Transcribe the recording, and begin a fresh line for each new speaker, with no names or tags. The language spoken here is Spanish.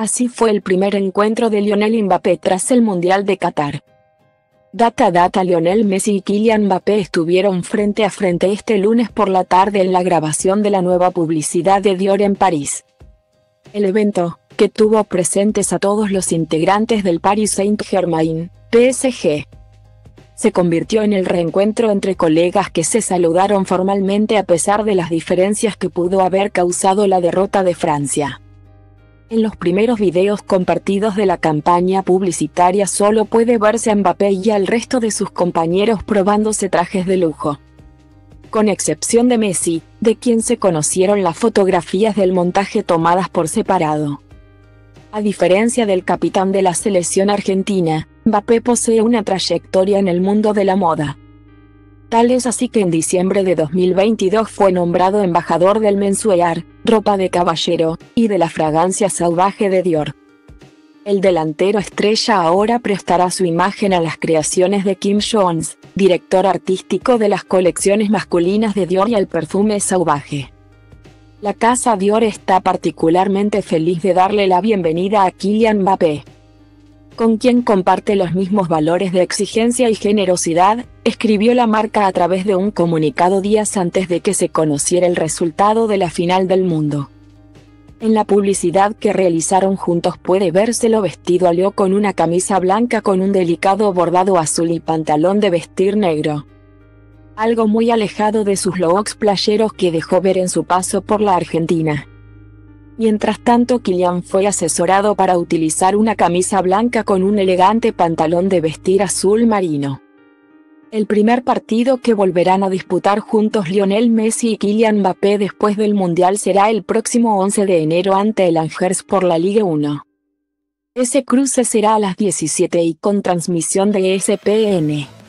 Así fue el primer encuentro de Lionel Mbappé tras el Mundial de Qatar. Lionel Messi y Kylian Mbappé estuvieron frente a frente este lunes por la tarde en la grabación de la nueva publicidad de Dior en París. El evento, que tuvo presentes a todos los integrantes del Paris Saint-Germain, PSG, se convirtió en el reencuentro entre colegas que se saludaron formalmente a pesar de las diferencias que pudo haber causado la derrota de Francia. En los primeros videos compartidos de la campaña publicitaria solo puede verse a Mbappé y al resto de sus compañeros probándose trajes de lujo. Con excepción de Messi, de quien se conocieron las fotografías del montaje tomadas por separado. A diferencia del capitán de la selección argentina, Mbappé posee una trayectoria en el mundo de la moda. Tal es así que en diciembre de 2022 fue nombrado embajador del menswear, ropa de caballero, y de la fragancia Sauvage de Dior. El delantero estrella ahora prestará su imagen a las creaciones de Kim Jones, director artístico de las colecciones masculinas de Dior y al perfume Sauvage. La casa Dior está particularmente feliz de darle la bienvenida a Kylian Mbappé, con quien comparte los mismos valores de exigencia y generosidad, escribió la marca a través de un comunicado días antes de que se conociera el resultado de la final del mundo. En la publicidad que realizaron juntos puede vérselo vestido a Leo con una camisa blanca con un delicado bordado azul y pantalón de vestir negro. Algo muy alejado de sus looks playeros que dejó ver en su paso por la Argentina. Mientras tanto, Kylian fue asesorado para utilizar una camisa blanca con un elegante pantalón de vestir azul marino. El primer partido que volverán a disputar juntos Lionel Messi y Kylian Mbappé después del Mundial será el próximo 11 de enero ante el Angers por la Ligue 1. Ese cruce será a las 17 y con transmisión de ESPN.